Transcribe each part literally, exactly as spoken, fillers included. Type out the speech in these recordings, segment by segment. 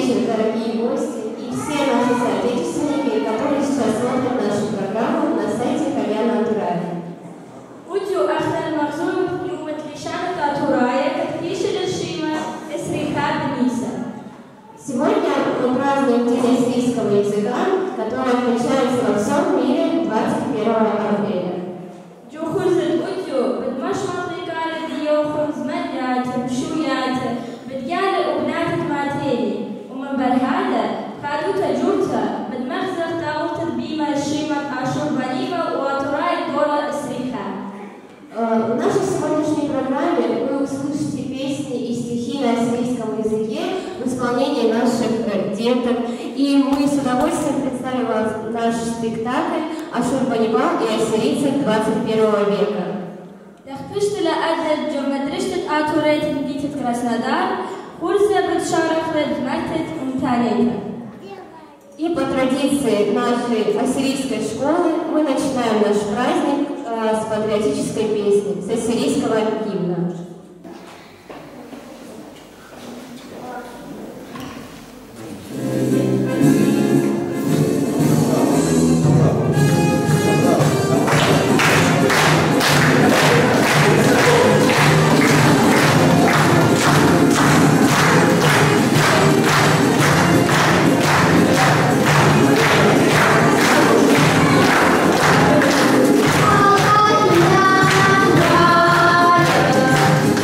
вечер, дорогие гости и все наши соотечественники, которые сейчас смотрят нашу программу на сайте Hagyana-Atouraya. Udju ahlan marzum yumat Hagyana-Atouraya, katkиш el-shima esriha b'nisa. Сегодня мы празднуем День ассирийского языка, который отмечается во всем мире двадцать первого апреля. جوخوزت udju بالمشمط قال ديوخوز مدات مشويات بتقال وبنات ماتيلي ومن بالهذا قالوا تجوتا بالمخزر تاوت بيما الشيمة عاشور بنيمة واتوراي دولا اسريخا. В нашей сегодняшней программе вы услышите песни и стихи на ассирийском языке в исполнении наших деток. И мы с удовольствием представим вам наш спектакль «Ашурбанибал и ассирийцы двадцать первого века». تختشت لأجل جمدرشت آتوريت مدينة Krasnodar خرزة بتشارك لدمكتة أمتاليتا. И по традиции нашей ассирийской школы мы начинаем наш праздник э, с патриотической песни, с ассирийского гимна. Oh,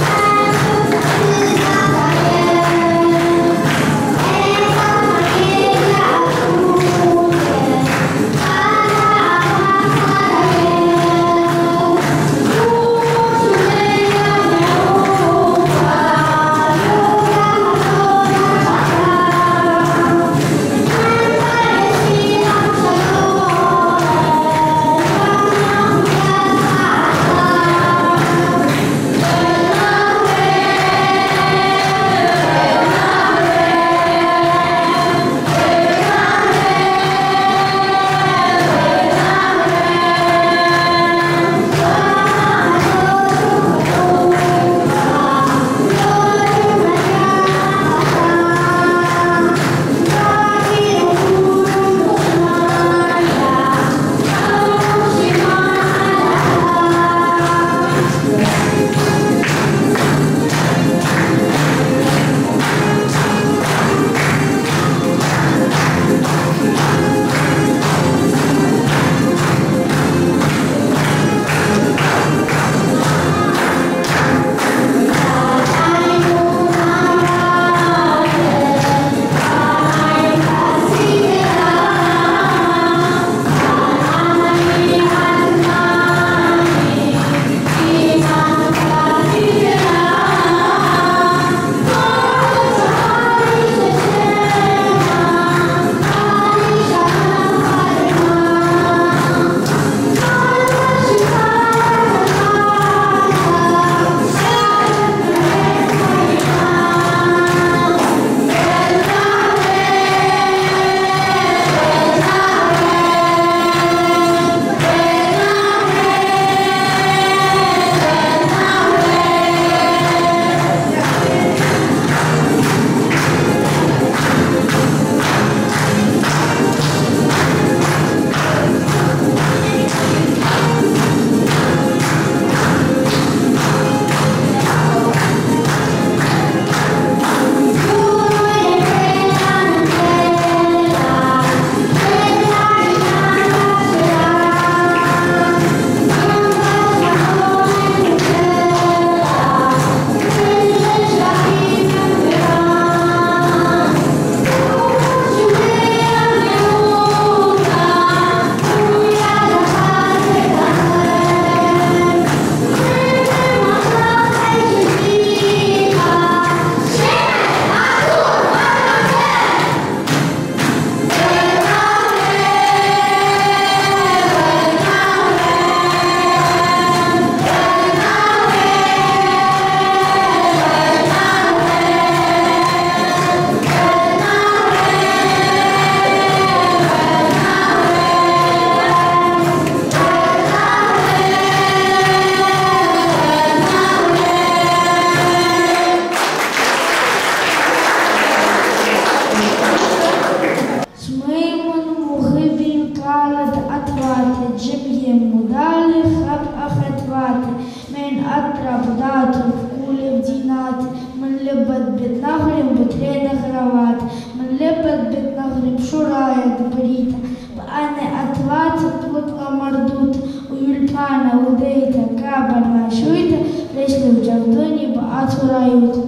бит нагреб шурая дбрита, ане атлата плутла мардута, у юльпана удейта, кабар нашуйта, пришли в Джавдуни Atouraya.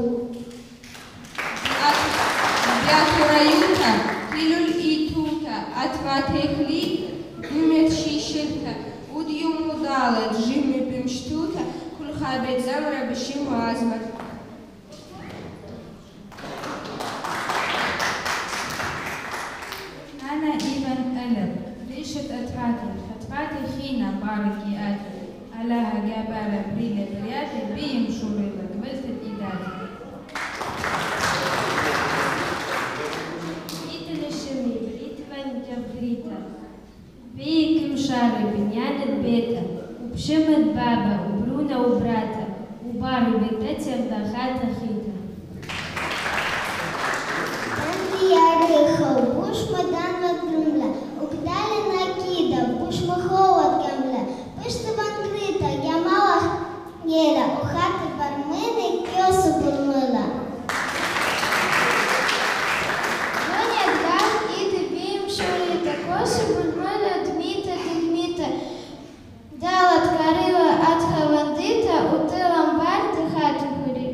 Atouraya, hilul ituta, atvatehli, umet shishilta, udium udala, джимми бимштута, kulhabet zamra bishim azmat. أنا ابن ألب ريشة أتفاتي فتفاتي خينا باركي آتي ألاها جابالة بريلة برياتي بيم شوريلة قبلت الإدارة إيتا للشمي بريت فان جبريتا بيك مشاري بنيان البيتا وبشمت بابا وبرونا وبراتا وباري بيتاتي الدخاتة خيتا Буш маданва крумля, угдали накида, буш махова кемля, пиште банкрита, я мала геля, у хати бармини кьосу бурмила. Гоня грав і тобі шуріта, косу бурмила дміта дміта, дала ткарила атха вандита, у ти ламбарди хати горі.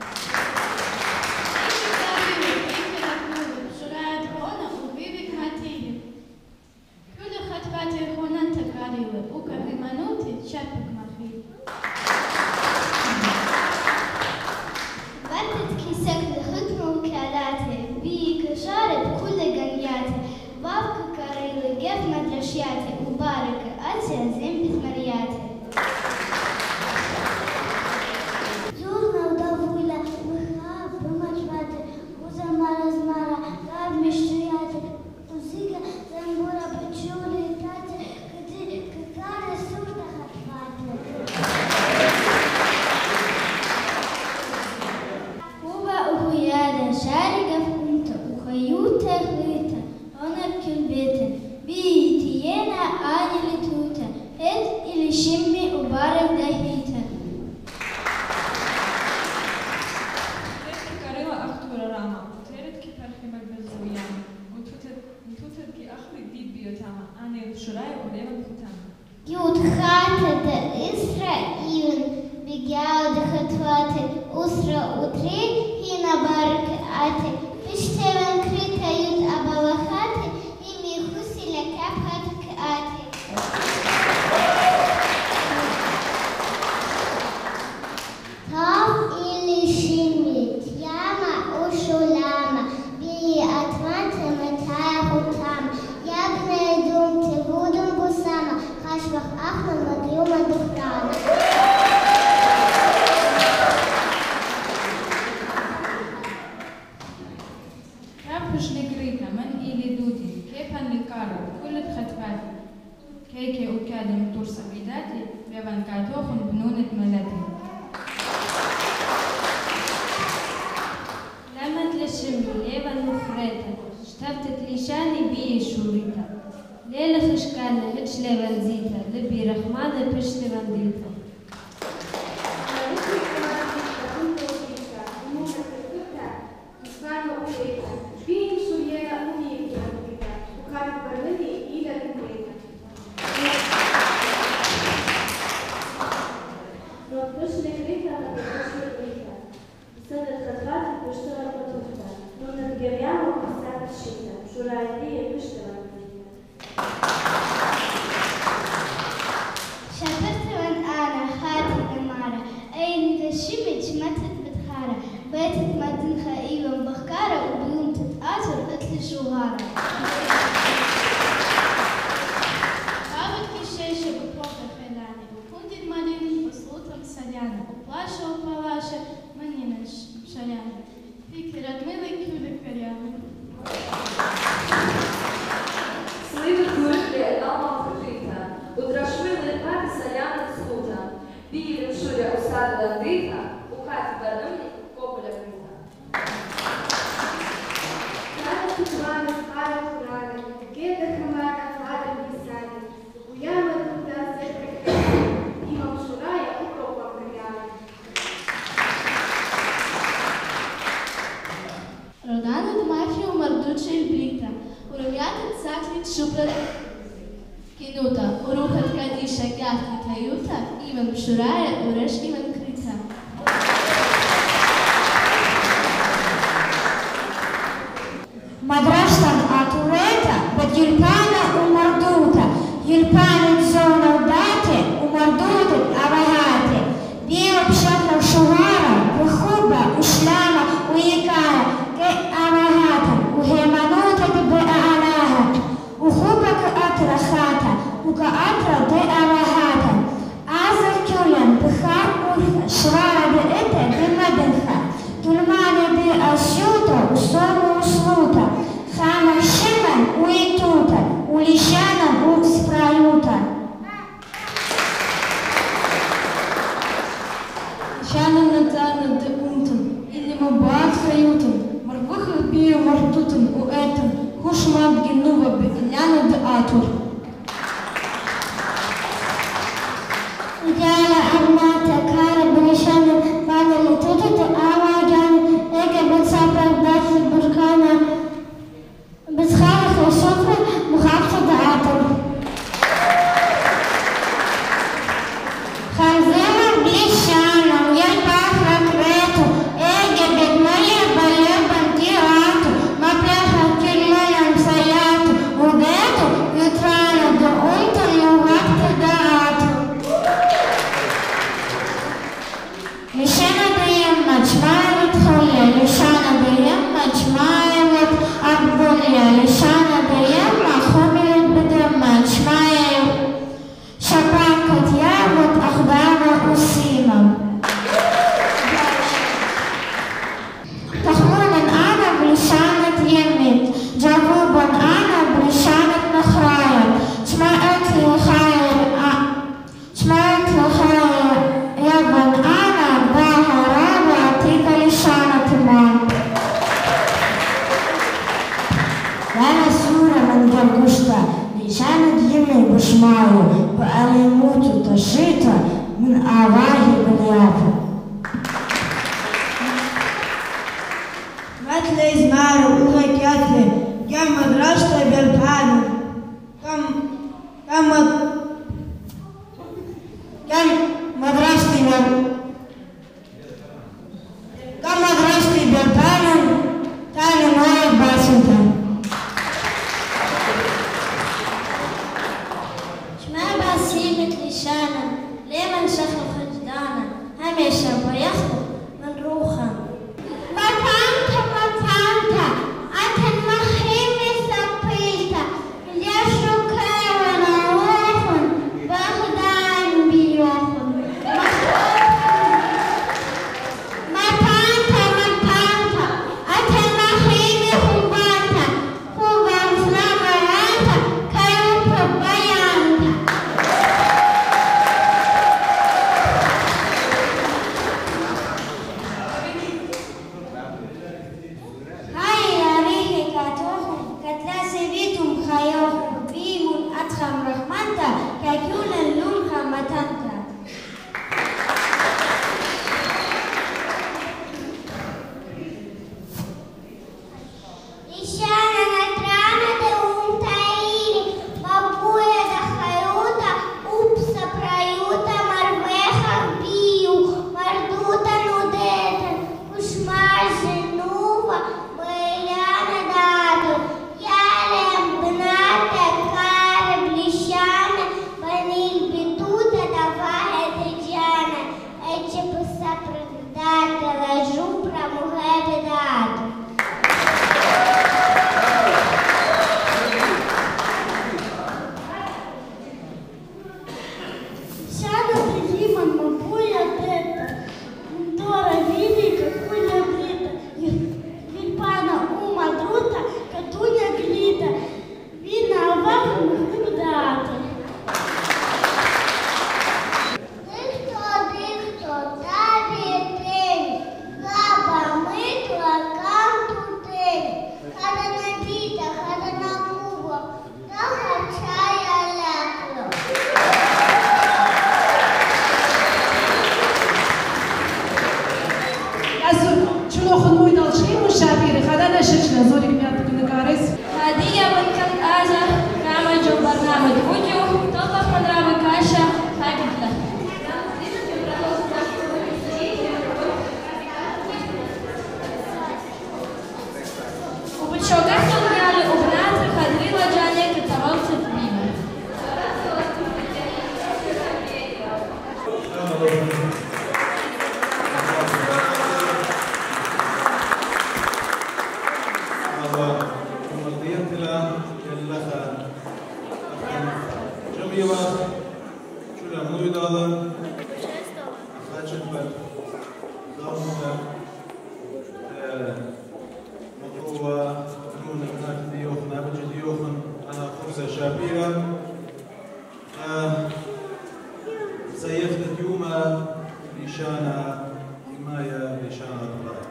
Вертетки секли хитнув каляти, бії кишари кули ганьяти, бабки карили, геф мадрашяти, у барики, ація зим підмар'яти. Зурна вдовуля, миха помачвати, куза мара змара, рад міщуяти, узига замбура почули тати, кити кикари сурта хатвати. Ухуяда, шарига в кунта, ухаюта хыта, она кюльбета, биетиена, ани летута, эт или шимми у баров дахита. Тетки карила ахтура рама, теретки пархима безуяма, утутетки ахли дид биотама, ани шурая улеван хутама. Ют хата да исра иун, бигяу да хатвати, усра утри, хина барк ати, пиштеван крита ют абалахати, и ми хусиля капхатк ати. Тав или шими, тьяма ушулама, бии атванта матая хутама, ябная думте вудум бусама, хашвах ахна мадриума духрана. Пришли грыка, мен или дуди, кепан лекару, кулет хатвати, кейке укядем турса видати, веван катохун бнунет мелати. Ламат лешими, леван мухрета, штафтет лишани бие шурита. Лела хишкана, хич леван зита, леби рахмана пиш леван дита. شاطرت أنا خاتي نمارة أين تشمت متت بتخارة بيتت مدن خائبة بخكارة وبيوم تتآثر أكل شوهارة Бабочки шейши буквока хеляни, кундит малини послутом соляни, уплаша упалаша, манина шаляни, пики радмили кюли коряни. Сливи курки, алма фрутита, удрашвили хати соляни схута, бії шуря усада диха, у хаті барвні кополя крита. Рада кутвани, хара курани, кеда хамара, хара бісани, уяма туда сетка имам шурая, укропа краяни. Родана Авахи умардут של בריתה, ורמיית צקלית שופלת כינותה, ורוחת קדישה גפנית היותה, אימן בשוריה ורש אימן קריצה. Madrastan Atouraya, bet Julpana umardute, Julpanit zona date, umardute avahate, Bio pshatla shuvara, Uhuba, Ushlama, Uikara, Ke avahata, Uhemanuta de Bealaha, Uhuba ka atrahata, Uka atra de avahata, Aza Kulan, Pha Urha, Shvara de Ete, de Madenha, Tulmane de Ashuta, Usomu Usluta, Хама Шиман уитута, улищана у спраюта. Шана надана де унтан, или мабат хаютан, марвыха бию мартутан у этан, хушмат генува бекиняна де атур. Идеала армата кара брешана, мана летута де авагяна, эге беца правдати буркана, بتخالف الصفر مخالفة عطر خنزيرة بلشانة ويربع فكرته ايجي بتمية بليبا انتيراته ما بلاها كلمة مسياته وبيته يترانا دقونت الوقت دعاته لشانة بيما جماعة تخلي لشانة بيما جماعة أبدليا لشانة بيما خملت بدمى جماعة شباكة يامت أخبار أسيمة تخمون أنا بلشانة يمت جوابا أنا بلشانة نخرايا سمعت لي خير سمعت لي خير يابن أنا باها رابع تيك لشانة مان وانا سورة من جرقشتا لشانة يمي بشمايو بأليموتو تشيتا من آواهي بنيافة مثل إزمارو أوغي كاتلي كم مدرسة بالبانو كم كم كم مدرستي بال كم مدرستي بالبانو كانوا معي باسنتان لشانا لمن شخل خجدانا هميشا ويخلق من روحا مطانتا مطانتا أتن مخيمي سبيلتا ليشو كاونا روحا بغدان بيوحا مطانتا مطانتا أتن مخيمي خباتا خوبا فلامراتا كيوبا بيانتا Data la giù pra mujer de dato. بنيات بنكارس. هدية ونكت آجا نعمل جو برنامج فيديو تطلق من رابع كاشة هاجد له. وبتشوقات الرجال وبنات الخضري وجانية كتبوت البيمة. زيفت اليوم لشان حماية لشان الطائر.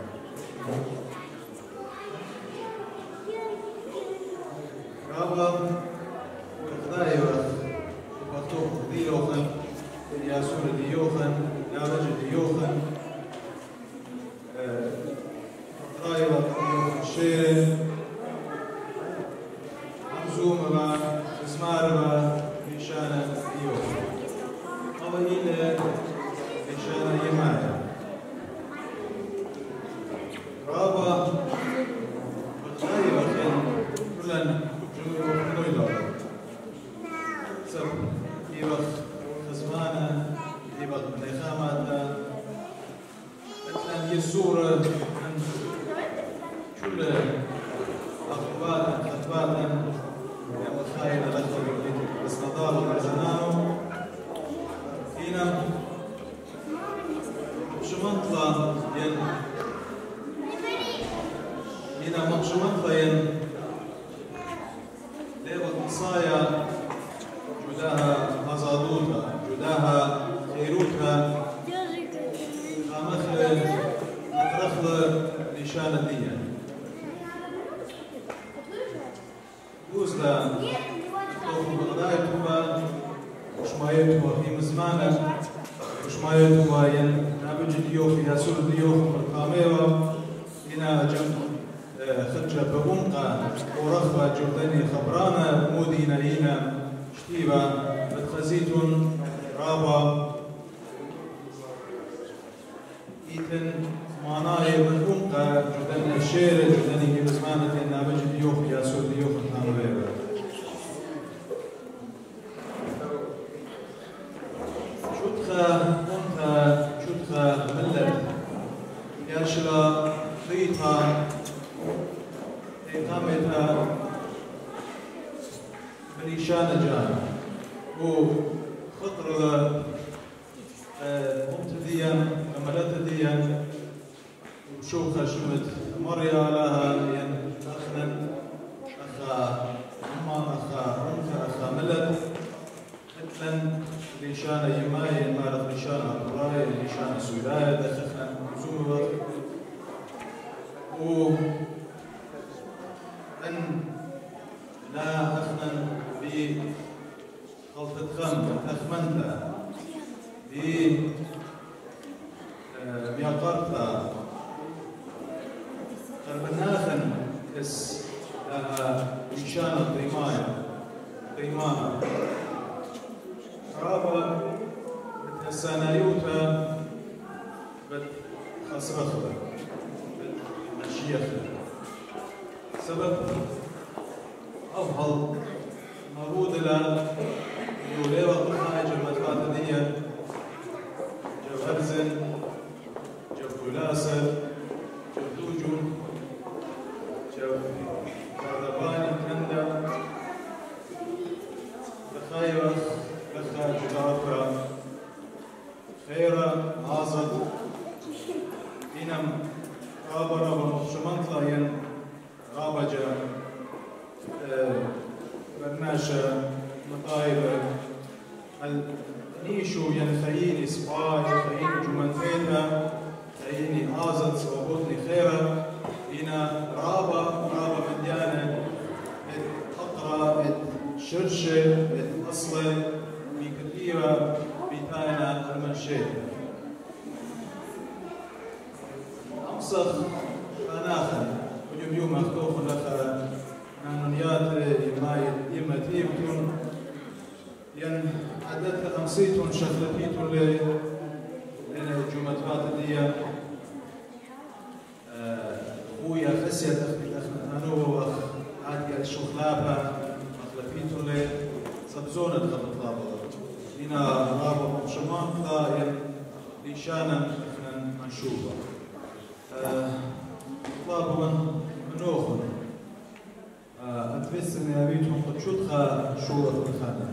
رابط وقضايا وقطوق ديوخن ياسون ديوخن نارج ديوخن قضايا ديوخن شير عمزوم با اسمار با لشان ديوخن أولين لشان حماية. رابط وقضايا وخن كلن سب يبخ خزمانة يبخ نخامة مثلا يسور عن كل أخبار خطبات يا متخيل الأخبار كراسنودار وكرزنانو هنا شمنطلة ين هنا شمنطلة ين ليبت مصايا جداها مزادوتها جداها خيروتها خامخل نترخل لشان الدنيا دوزلا توفو بغدايتها وشمايتها في مزمانة وشمايتها ين نابج ديوخ ياسور ديوخ بالقاميرة هنا جنب خرجة بغنقة ورخبة جردني خبرانة مودينا هنا شتيبة بتخزيتون رابا إيتن ماناي بغنقة جردني الشير جردني بزمانة نابج ديوخ ياسور ديوخ القاميرة شتخة أنت شتخة ملت ياشلا خيطة إقامتها بليشان جان وخطر مبتديا ملتديا وشوخة شمت مريا لها ين أخنا أخا أما أخا أنت أخا ملت مثلا ليشان يماي مارت ليشان Atouraya ليشان سولايا دخخنا زومر و أن لا أخمن بخلطة خم أخمنتا بمياقرتا قربناخن اس لها ليشان الضيمايا ضيمانا رابا بتهسانايوتا بتخصرخبا بتمشيخبا سبب أفضل مرود إلى يوليوا قرحة جمعات الدنيا جو هرزن جو كلاسر جو دوجون جو كردباني كندا بخيرة بخا جدارة خيرة عازد إنم رابا رابا شمنطلة ين رابا جا برناشة مطايبة النيشو ين خييني سباي خييني جمنفيتا خييني آزد سوابوتني خيرة هنا رابا رابا مديانة أقرأ شرشة أصلة بكثيرة بتاينا المنشية أمسخ فناخن ويوم يوم أختوخ لك عدد خمسيتون شخلتيتون ل جمعة فاتدية خويا خسيت أخي أخنانو وأخ عادي الشخلابة مخلفيتون ل سبزونة خبطلابة هنا غابة مشمان ضايم لشانا إحنا منشوبة طلابا منوخن أتفسر نيابيتهم قد شدخة شورة الخانة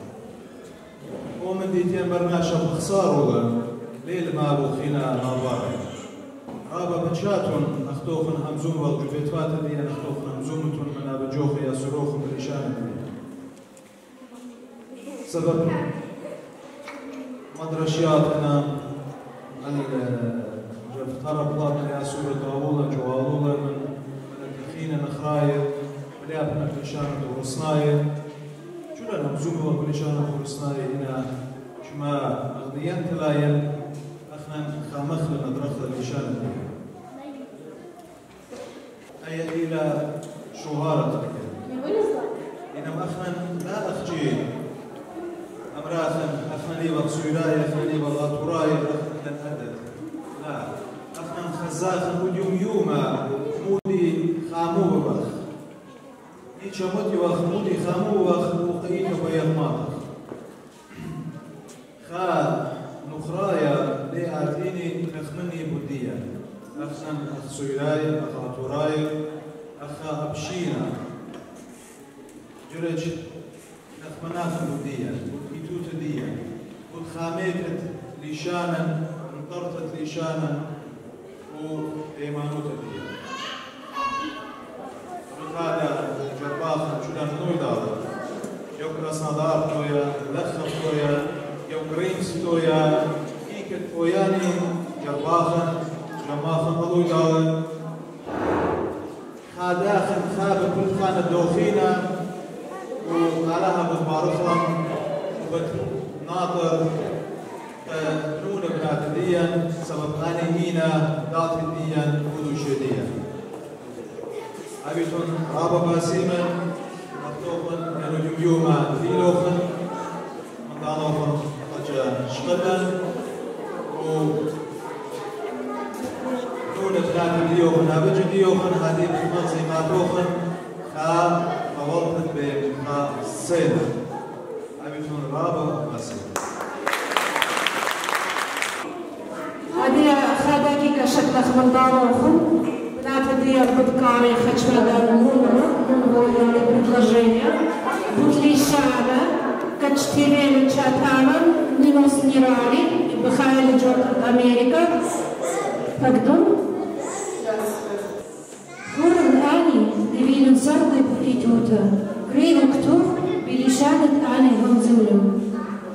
ومن ديتين برناشا بخساروا ليل ما بوخينا ناباري رابا بنشاتون أخطوخن همزوم والجفيتوات دي أخطوخن همزومتون من أبجوخ يا سروخ بريشان دي سبب مدرشياتنا الجفتار بلاد يا سورة طاولة جوالولة من التخينة نخراية مليابنا بريشان ورصناية شو لنا همزوم والبريشان ورصناية هنا شما أغنيان تلاين أخنا خامخ لنا درخة الإشانة دي أي إلى شوهارة إنما أخنا لا أخجي أمراثا أخنا لي وقصويراي أخنا لي والأطوراي أخنا الأدد لا أخنا خزاخا وديوم يوما مودي خامو ببخ إيشا مودي وأخ مودي خامو وأخ وقيت ويغماطخ خا نخرايا لأعطيني نخمني بودية أخنا أخ سويراي أخ أطوراي أخ أبشينا جرج نخمناخ بودية كيتوت دية قد خاميكت ليشانا انطرتت ليشانا وإيمانوت دية هذا جرباخا شلان نويدار يو كراسنادار تويا لخف تويا يو غريمس تويا كيكت توياني جرباخا جماخا نويدار خاداخا خاب كل خانة دوخينا وعلىها بتبارخهم وبتناطر نون بنات ديا سبب غانيين ذات ديا ودوشيديا أبيتون رابا باسيما مكتوبا كانوا يوما فيلوخن مطانوخن خجا شقدا و نون بنات ديوخن أبجا ديوخن هذه بمنظماتوخن خا فوضت بخا سيدا أبيتون رابا باسيما هذه خاداكيكا شكلك من داروخن Надо подками хочу дать новое предложение. Бутлишана, Качтирели Чатана, Нинос Нирали, Бахайли Джордан Америка. Пардон? Город Ани, Девилин Сарды Путитута, Грейну Ктур, Белишанет Ани Гонзулю.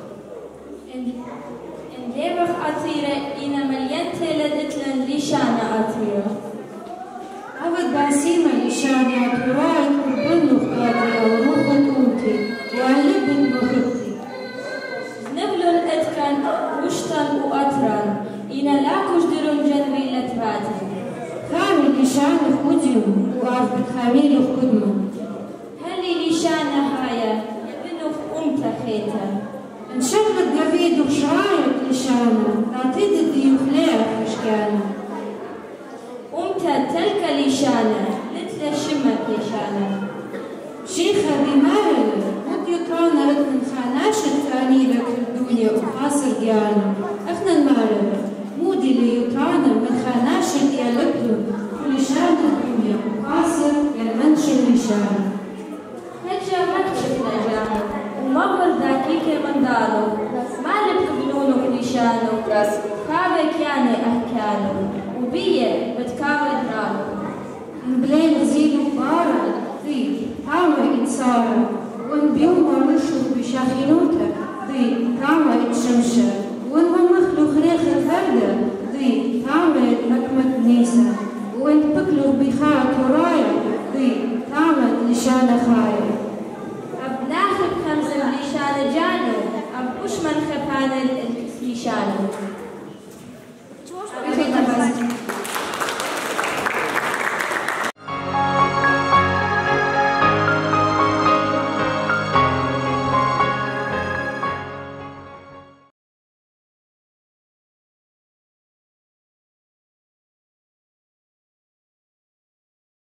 Левах Атира и на Мальенте Ледитлен Лишана Атира. أود باسيما Hagyana-Atouraya كربنو قادرة وروحة أمتي وعلبت مخبتي. Znevlun etkan ushtan u atran, i na lakush dyrun janvilet vati. خامل لشان خديم وعرفت خامل خدمة. هلي لشان هايا يبنو أمتا خيتا. انشغلت قفيد وشرايط لشانة تعطيد الديوخلية فشكانة. أمتا تلك لشانة لتلا شمك لشانة. شيخة بمارل مد يطرانا رتن خاناش الثاني لك الدنيا وخاصر جانا. اخنا المارل مودي اللي يطرانا من خاناش يلبلو لشان الدنيا وخاصر يلمنش لشانة. هجا مكتب لجانا ومغر داكيك من دارو مالك بنونو لشانو كابك يعني أحكالو وبيه بتكاوي درالو نبلين زيدو بارا ضي طعمة إنسارة وان بيوم ورشو بشاخينوتا ضي طعمة إتشمشة وان مخلو خريخ الفردة ضي طعمة لكمة نيسة وان بكلو بخا-Atouraya ضي طعمة لشانة خاية أبناخب خمسة لشانة جانو أب أشمن خبانة لشانو